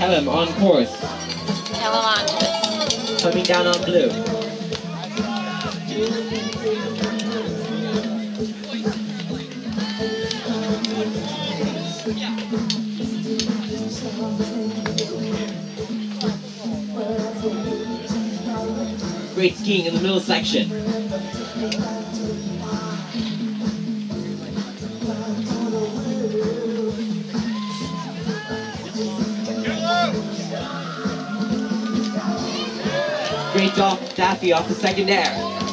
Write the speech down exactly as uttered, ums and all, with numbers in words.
Pelham on course. Pelham on course. Coming down on blue. Great skiing in the middle section. Great job, Daffy off the second air.